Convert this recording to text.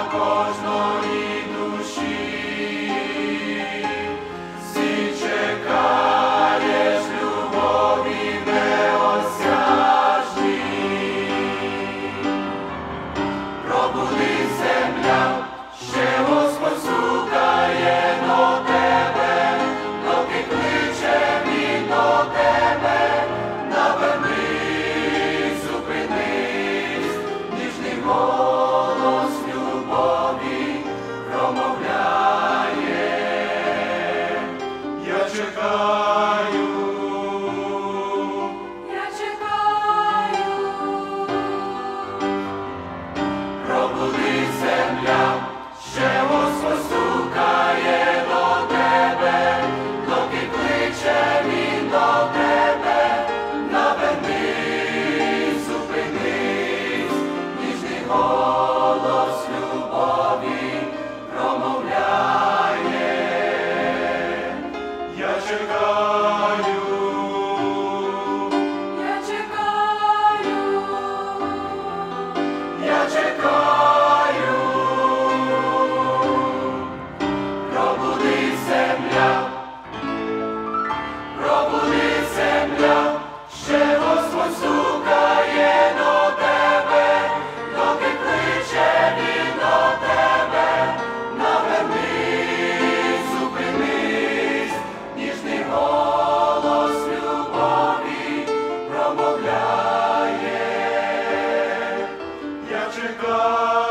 кожної душі. Всі чекаєш любові неосяжній. Пробудись, земля, ще Господь стукає до тебе, доки кличе Він до тебе. Навернись, зупинись, ніжний голос любові промовляє. Я чекаю, я чекаю. Пробудись, земля, ще Господь стукає до тебе, доки кличе Він до тебе. Навернись, зупинись, ніжний голос любові промовляє. Я чекаю, Я чекаю. я чекаю. Пробудись, земля, пробудись, земля, ще Господь стукає до тебе, доки кличе Він до тебе. Навернись, зупинись, ніжний голос любові промовляє. Я чекаю.